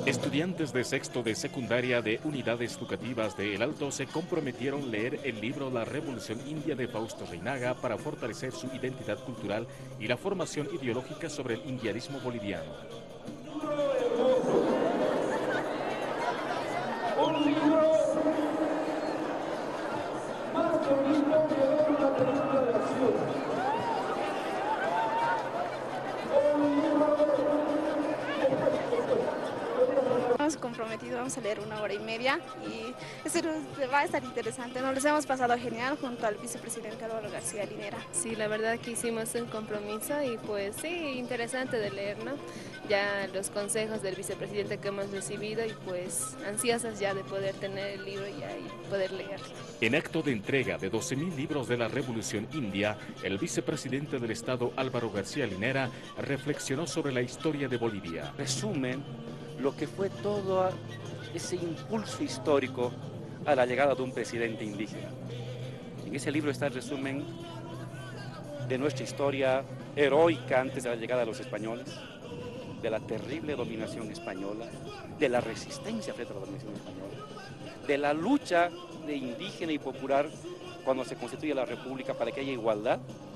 Estudiantes de sexto de secundaria de unidades educativas de El Alto se comprometieron a leer el libro La Revolución India de Fausto Reinaga para fortalecer su identidad cultural y la formación ideológica sobre el indianismo boliviano. Un libro más bonito que ver una película de acción. Hemos comprometido, vamos a leer 1 hora y media y va a estar interesante. Nos los hemos pasado genial junto al vicepresidente Álvaro García Linera. Sí, la verdad que hicimos un compromiso y pues sí, interesante de leer, ¿no? Ya los consejos del vicepresidente que hemos recibido y pues ansiosas ya de poder tener el libro ya y poder leerlo. En acto de entrega de 12.000 libros de la Revolución India, el vicepresidente del Estado Álvaro García Linera reflexionó sobre la historia de Bolivia. Resumen lo que fue todo ese impulso histórico a la llegada de un presidente indígena. En ese libro está el resumen de nuestra historia heroica antes de la llegada de los españoles, de la terrible dominación española, de la resistencia frente a la dominación española, de la lucha de indígena y popular cuando se constituye la república para que haya igualdad,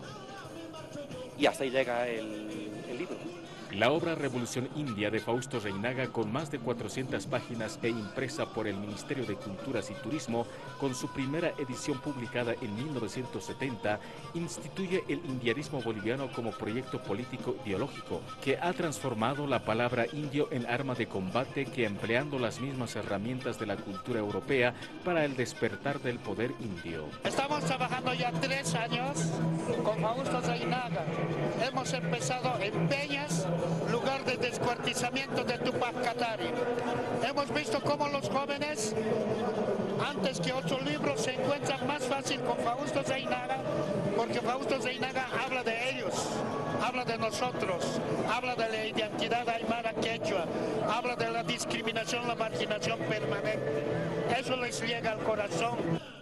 y hasta ahí llega el libro. La obra Revolución India de Fausto Reinaga, con más de 400 páginas e impresa por el Ministerio de Culturas y Turismo, con su primera edición publicada en 1970, instituye el indianismo boliviano como proyecto político ideológico que ha transformado la palabra indio en arma de combate que, empleando las mismas herramientas de la cultura europea para el despertar del poder indio. Estamos trabajando ya 3 años con Fausto Reinaga. Hemos empezado en Peñas, lugar de descuartizamiento de Tupac Katari. Hemos visto cómo los jóvenes, antes que otros libros, se encuentran más fácil con Fausto Reinaga, porque Fausto Reinaga habla de ellos, habla de nosotros, habla de la identidad aymara quechua, habla de la discriminación, la marginación permanente. Eso les llega al corazón.